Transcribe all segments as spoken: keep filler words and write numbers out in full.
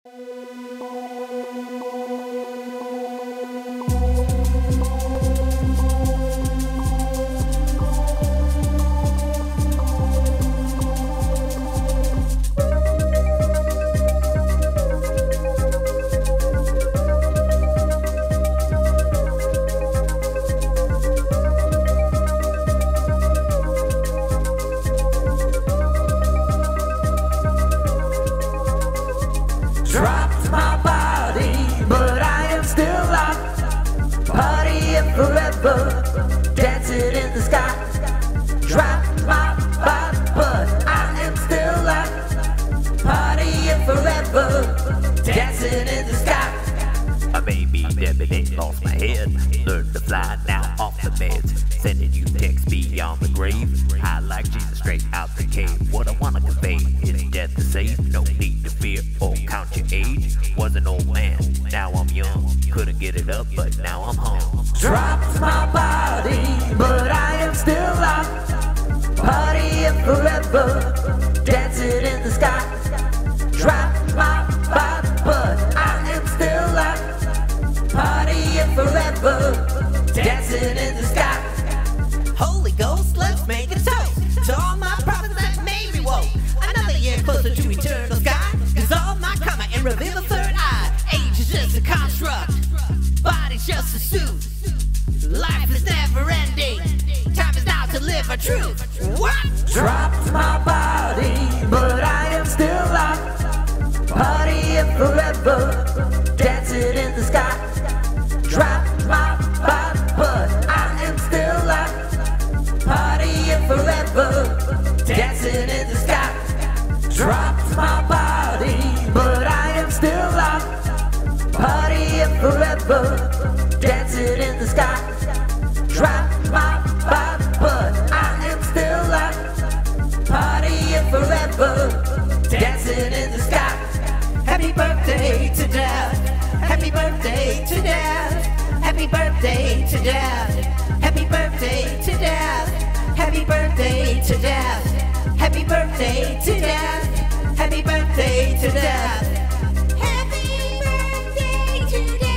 Dropped my body, but I am still locked. Partying forever, dancing in the sky. Dropped my body, but I am still locked. Partying forever, dancing in the sky. I may be dead, lost my head. Learned to fly now off the meds. Sending you texts beyond the grave. I like Jesus straight out the cave. What I wanna convey is death to save. No need to fear or count your age. Was an old man, now I'm young. Couldn't get it up, but now I'm home. Dropped my body, but I am still locked. Partying forever, dancing in the sky. Dropped my body, but I am still locked. Partying forever, dancing in the sky. Holy Ghost, let's make a toast to all my prophets that made me woke. Another year closer to eternal sky. Dissolve my karma and reveal the third eye. Age is just a construct, body's just a suit. Life is never ending. Time is now to live our truth. What? Dropped my body, but I am still locked. Partying forever, dancing in the sky. Dropped my body, but I am still locked. Partying forever, dancing in the sky. Dropped my body, but I am still locked. Partying forever, dancing in the sky. Dropped my body, but I am still locked. Partying forever, dancing in the sky. Happy birthday to death. Happy birthday to death. Happy birthday to death. Happy birthday to death. Happy birthday to death. Happy birthday to death. Happy birthday to death. Happy birthday to death.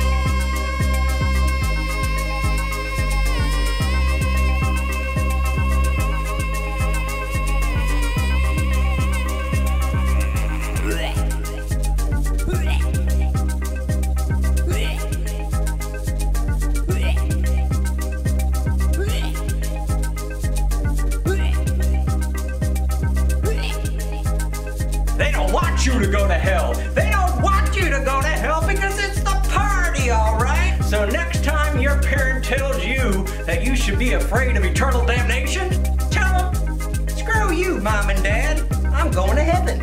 They don't want you to go to hell. They don't want you to go to hell because it's the party, all right? So next time your parent tells you that you should be afraid of eternal damnation, tell them, screw you, Mom and Dad. I'm going to heaven.